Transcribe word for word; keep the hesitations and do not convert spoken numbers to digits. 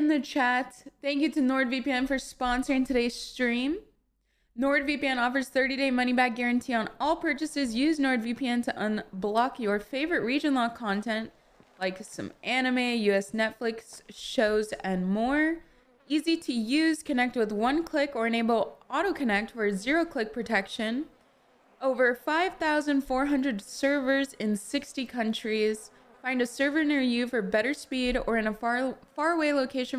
in the chat. Thank you to NordVPN for sponsoring today's stream. NordVPN offers thirty day money-back guarantee on all purchases. Use NordVPN to unblock your favorite region lock content, like some anime, U S Netflix shows, and more. Easy to use. Connect with one click or enable auto connect for zero-click protection. Over five thousand four hundred servers in sixty countries. Find a server near you for better speed or in a far, far away location